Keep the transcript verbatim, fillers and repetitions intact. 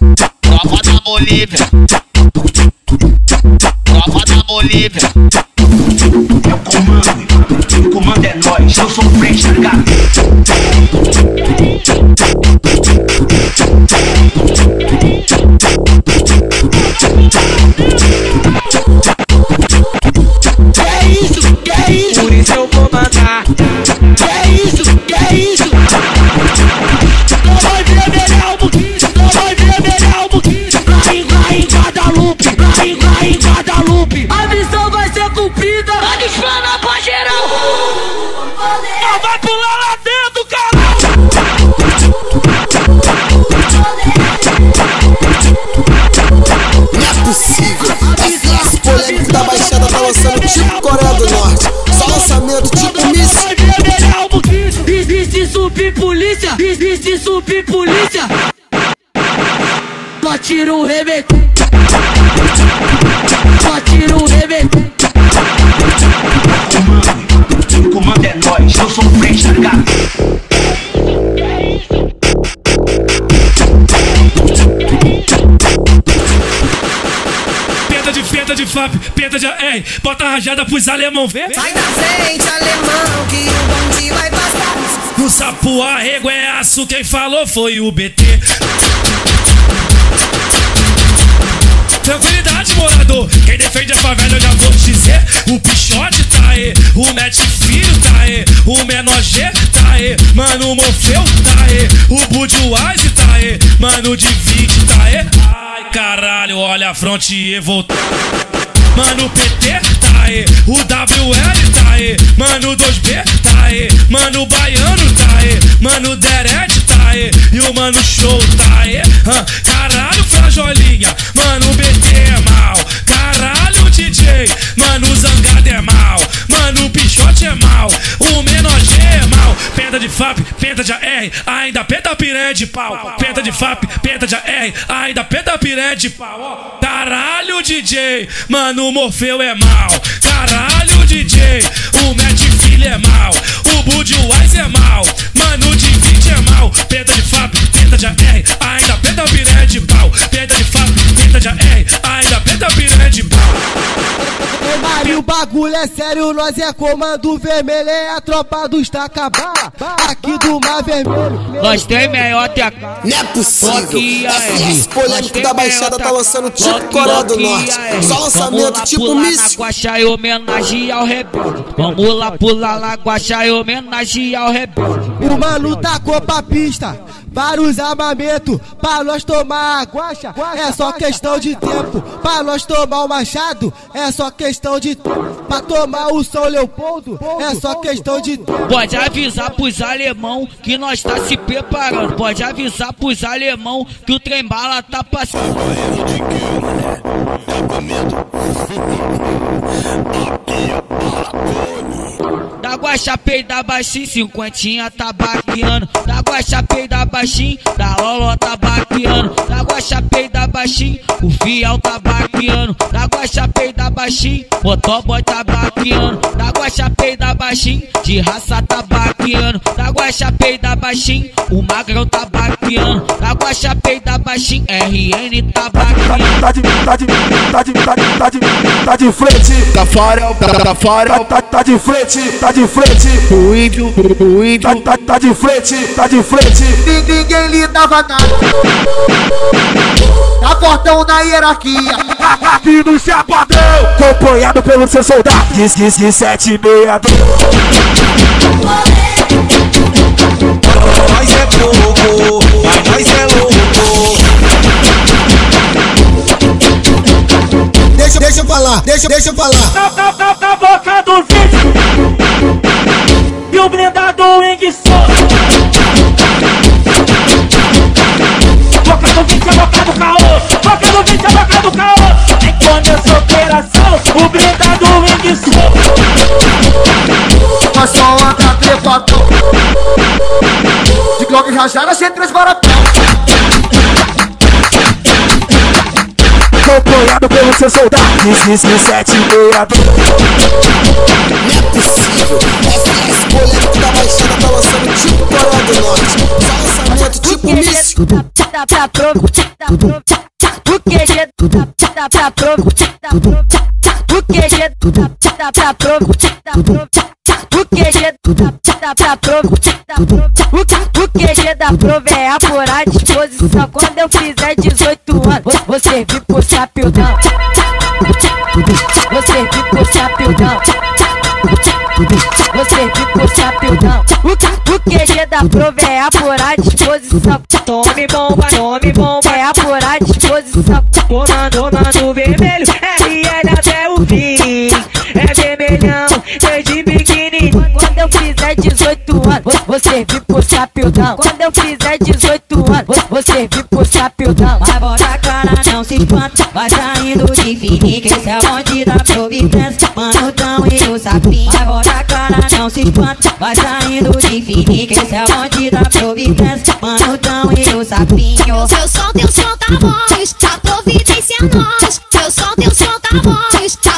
Tropa da Bolívia, tropa da Bolívia. É o comando, o comando é nóis, eu sou o frente, tá ligado? Que é isso, que é isso? Por isso eu vou mandar. Que é isso, que é isso? Não vai vermelhar o buquinho, não vai vermelhar o buquinho. Lá em, lá em Guadalupe, lá em, lá em Guadalupe. A missão vai ser cumprida. Tá desflana pra geral. Não vai pular lá dentro, caralho. Não é possível. F S polêmico da Baixada tá lançando tipo Coreia do Norte. Só lançamento tipo Miss. E se subir polícia, e se subir polícia, só tira o rebento, só tira o rebento. O comando é nóis, eu sou o frente, tá ligado? Penta de fenta de F A P, penta de A R, bota rajada pros alemão ver. Sai da frente, alemão, que o bonde vai passar. No sapo arrego é aço, quem falou foi o B T. Tranquilidade, morador, quem defende a favela eu já vou dizer. O Pichote tá aí, o Mete Filho tá aí, o Menor G tá aí, mano, o Morfeu tá aí, o Budweiser tá aí, mano, de vinte tá aí. Ai caralho, olha a fronte e voltou. Mano, o P T tá aí, o W L tá aí, mano, dois B tá aí, mano, o Baiano tá aí, mano, o Derete tá aí, e o mano Show tá aí. Hã? Caralho, Frajolinha, mano, o B T é mal. Caralho, D J, mano, o Zangado é mal. Mano, o Pichote é mal, o Menor G é mal. Penta de F A P, penta de A R, ainda penta piranha de pau. Penta de F A P, penta de A R, ainda penta piranha de pau. Caralho, D J, mano, o Morfeu é mal. Caralho, D J, o Mete Filho é mal. O Budweiser é mal, mano, de vinte é mal. Penta de F A P, penta de A R, ainda penta piranha de pau. Penta de F A P, penta de A R, ainda penta piranha de pau. E o bagulho é sério, nós é comando vermelho, é a tropa dos Tacabá, aqui do Mar Vermelho. Nós tem melhor T K. Não é possível. F S polêmico da Baixada tá lançando tipo Coreia do Norte. Só lançamento tipo Miss. Lagoaxa em homenagem ao rebelde. Vamos lá pular Lagoaxa em homenagem ao rebelde. O mano tacou pra pista vários armamentos pra nós tomar a guacha. É só questão de tempo. Pra nós tomar o machado é só questão de tempo. Pra tomar o São Leopoldo é só questão de tempo. Pode avisar pros alemão que nós tá se preparando. Pode avisar pros alemão que o trem bala tá passando. Da Guaxapei da Baixinho, cinquentinha tá baqueando. Da Guaxapei da Baixinho, da Loló tá baqueando. Da Guaxapei da Baixinho, o Fiel tá baqueando. Da Guaxapei da Baixinho, motoboy tá baqueando. Da Guaxapei da Baixinho, de raça tá baqueando. Da Guaxapei da Baixinho, o Magrão tá baqueando. Da Guaxapei da Baixinho, R N tá baqueando. Tá de, tá de, tá de, tá de, tá de, tá de frente. Tá fora, tá, tá fora. Tá, tá, tá de frente, tá de frente. O índio, o índio. Tá, tá, tá de frente, tá de frente. Ninguém lhe dava nada. Tá fortão na hierarquia. Aqui no Chapadão, acompanhado pelo seu soldado. Diz que se sete meia dois. Nós é pouco, mas nós é louco. Deixa, deixa eu falar, deixa, deixa eu falar. Na, na, na, na boca do vídeo e o blindado Wing Sou. Boca do vídeo é boca do caô. Boca do vídeo é boca do caô. Aí começa a operação, o blindado Wing Sou. Nós só anda trepatão. De Glock rajada, sem três baratão. Acompanhado pelo seu soldado. Diz que se sete meia dois. Não é possível. F S polêmico da Baixada tá lançando tipo Coreia do Norte. Só lançamento lançamento tipo míssil. Dá pra aproveitar, o Q G dá pra aproveitar, o Q G dá pra aproveitar, o Q G dá pra aproveitar, o Q G da prova é a por a disposição. Quando eu fizer dezoito anos, vou servir pro sapildão, vou servir pro sapildão, vou servir pro sapildão. O Q G da prova é a por a disposição. Tome bomba, tome bomba, é a por a disposição. Comando, comando vermelho, R L até o fim. É vermelhão, desde pequenininho. Quando eu fizer dezoito anos, vou, vou servir pro sapildão. Quando eu fizer dezoito anos, vou, vou servir pro sapildão. Vai bota a cara, não se espanta, vai saindo de fininho, que esse é o bonde da providência. Manutão e o sapinho. Vai bota a cara, não se espanta, vai saindo de fininho, que esse é o bonde da providência. Manutão e o sapinho. Seu som, teu som tá voz, a providência é nós. Seu som, teu som tá voz.